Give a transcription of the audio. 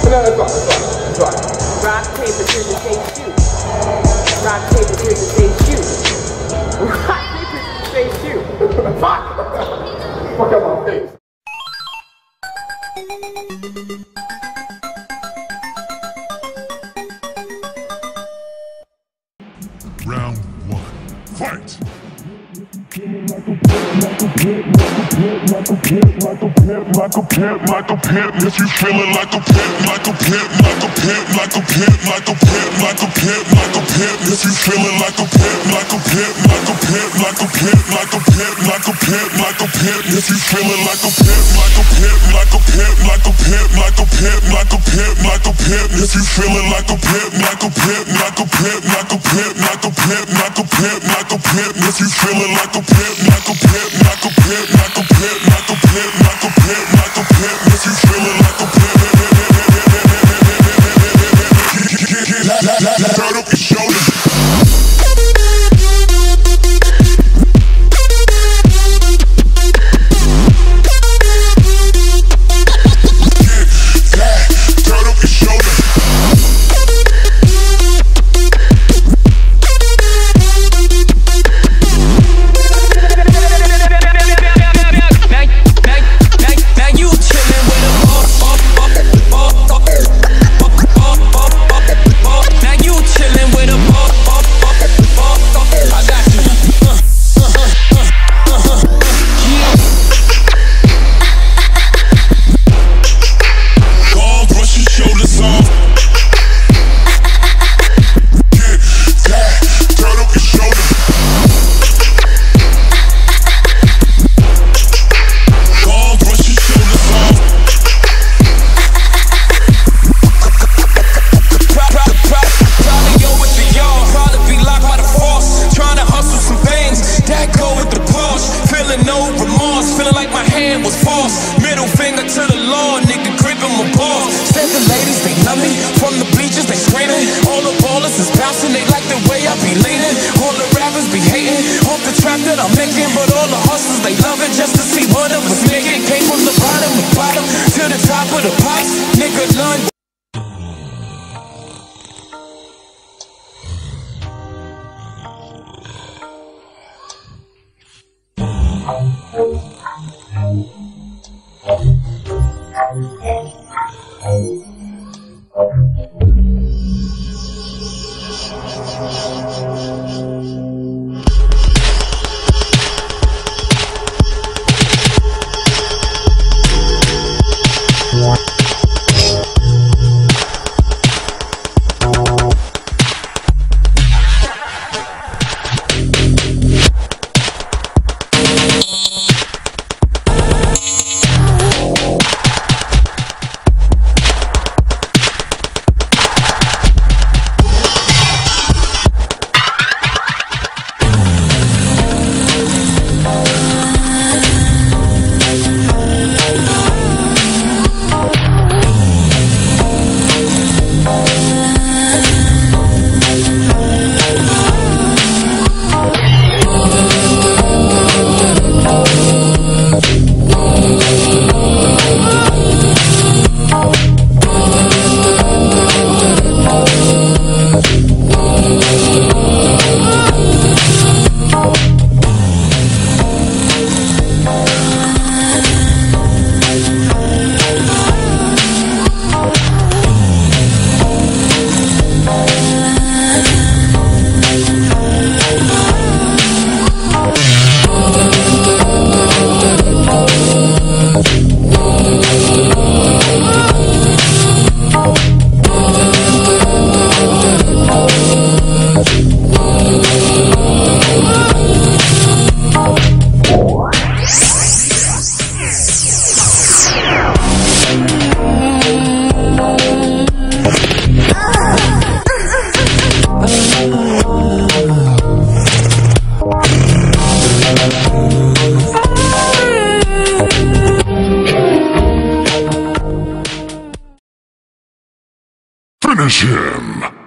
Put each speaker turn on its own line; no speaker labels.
That's right. Rock, paper, scissors, say shoot. Rock, paper, scissors, say shoot. Rock, paper, scissors, say shoot. Fuck! Fuck up my face.
Round one, fight! Like a pimp, if you feelin' like a pimp, like a pimp, like a pimp, like a pimp, like a pimp, like a pimp, like a pimp, if you feelin' like a pimp, like a pimp, like a pimp, like a pimp, like a pimp, like a pimp, like a pimp, if you feelin' like a pimp, like a pimp, like a pimp, like a pimp, like a pimp, like a pimp, like a pimp, if you feelin' like a pimp, like a pimp, like a pimp, like a pimp, like a pimp, like a pimp, like a pimp, if you feelin' like a pimp, like a pimp, like a pimp, like a pimp, like a pimp, like a pimp, like a pimp, if you feelin' like a pimp, turn up your shoulders.
I'm making, but all the hustlers, they love it just to see one of us making. Came from the bottom to the top of the pops, nigga, none.
Finish him!